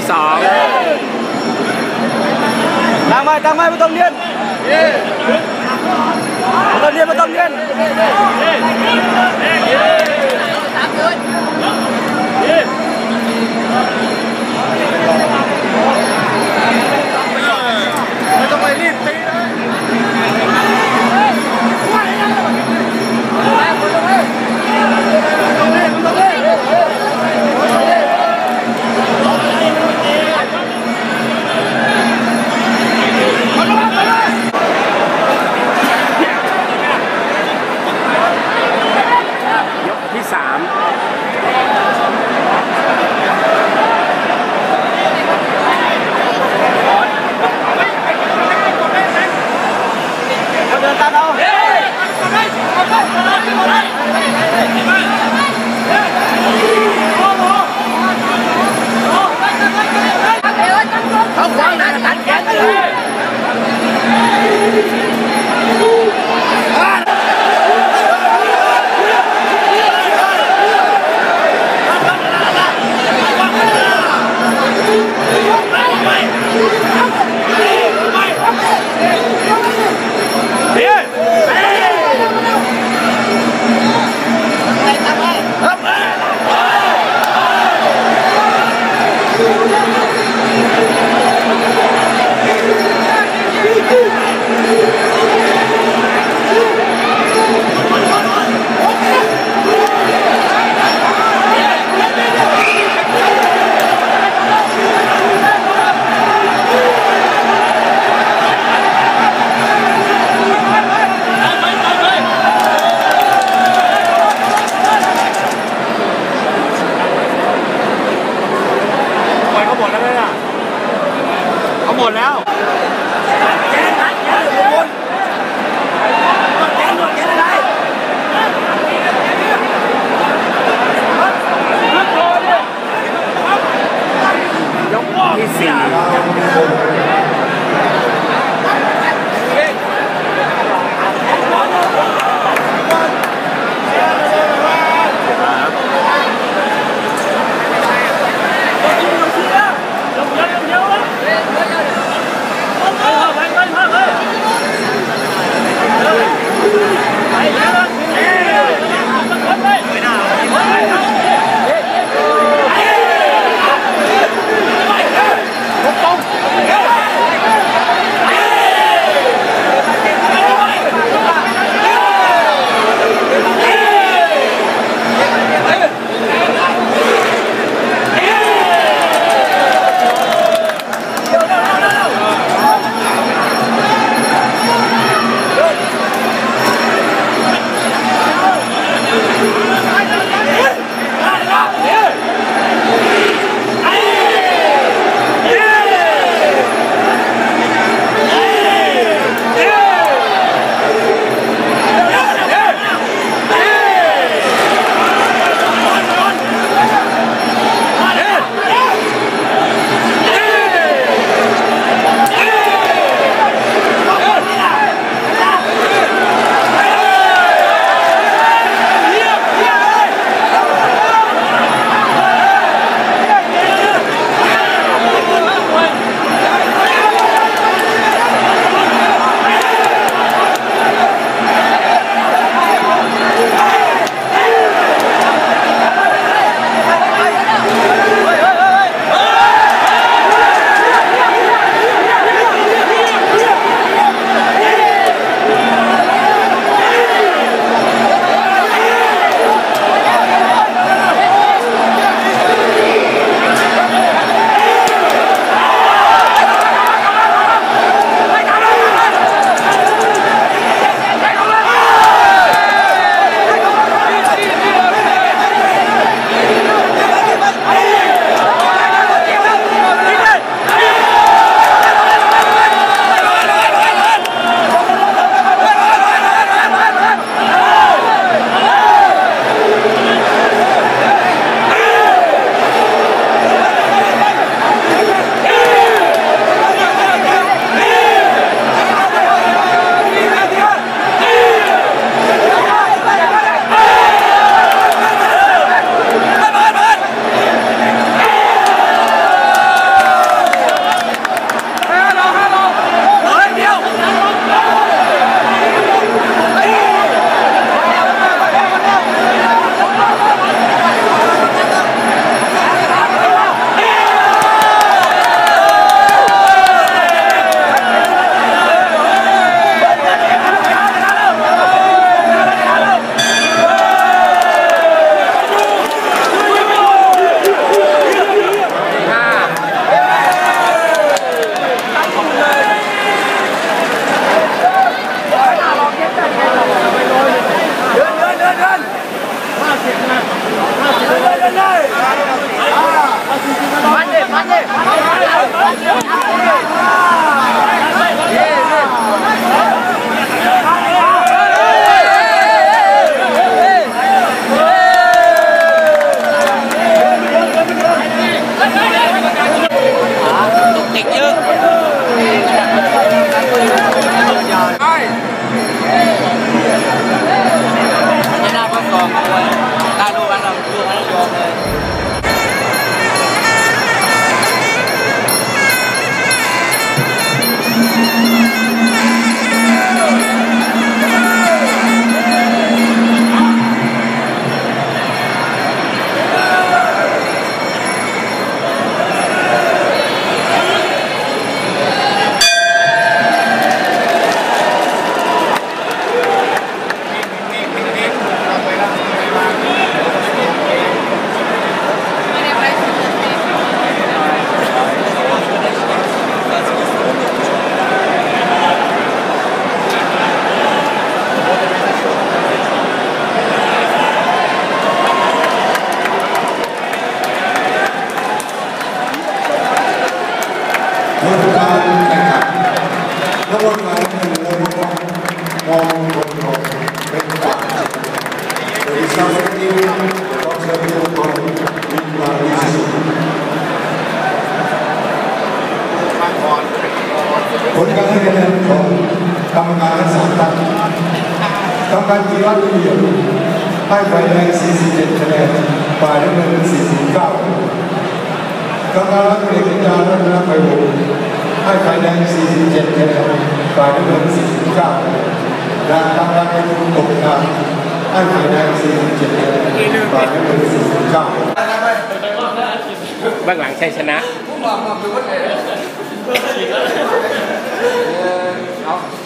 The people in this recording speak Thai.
2 ตั้งไม้ไม่ต้องเนียนไม่ต้องเนียนไม่ต้องเนียนไม่ต้องไปรีบตีนะติดเยอะไม่น่าประกอบเลยตาดูกันเราดูกันเราเลยผลการแข่งขันนักบอลหมายเลข1เลยมองบนของเป็นฝ่ายโดยซาฟารีต้องเชื่อมโยงกับวินวาริสผลการให้คะแนนของกรรมการทั้ง3ท่านกรรมการกีฬาทุกอย่างให้ฝ่ายแดง47คะแนนฝ่ายน้ำเงิน49กรรมการเอกจารรัตนไพบูลย์ให้ฝ่ายแดง47คะแนนฝ่ายน้ำเงิน49และกรรมการในทุนตกงานให้ฝ่ายแดง47คะแนนฝ่ายน้ำเงิน49 เบื้องหลังชัยชนะ